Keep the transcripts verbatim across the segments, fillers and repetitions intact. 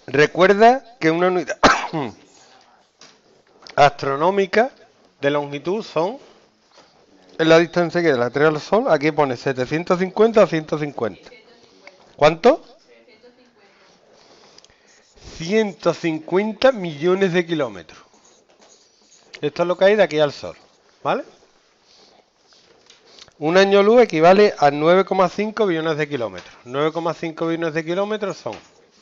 Recuerda que una unidad astronómica de longitud son en la distancia que de la Tierra al Sol. Aquí pone setecientos cincuenta a ciento cincuenta. ¿Cuánto? ciento cincuenta millones de kilómetros. Esto es lo que hay de aquí al Sol, ¿vale? Un año luz equivale a nueve coma cinco billones de kilómetros. nueve coma cinco billones de kilómetros son...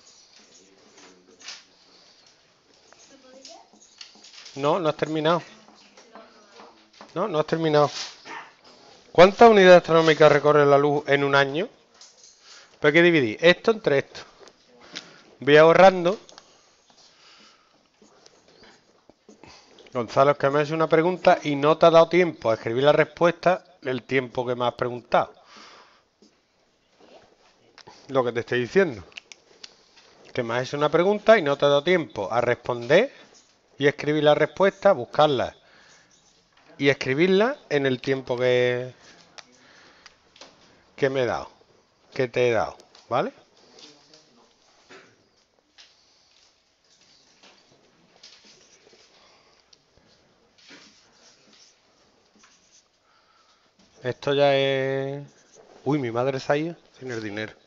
No, no has terminado. No, no has terminado. ¿Cuántas unidades astronómicas recorre la luz en un año? Pues hay que dividir esto entre esto. Voy ahorrando. Gonzalo, es que me has hecho una pregunta y no te ha dado tiempo a escribir la respuesta el tiempo que me has preguntado. Lo que te estoy diciendo. Que me has hecho una pregunta y no te ha dado tiempo a responder y escribir la respuesta, buscarla y escribirla en el tiempo que, que me he dado, que te he dado, ¿vale? Esto ya es... Uy, mi madre se ha ido sin el dinero.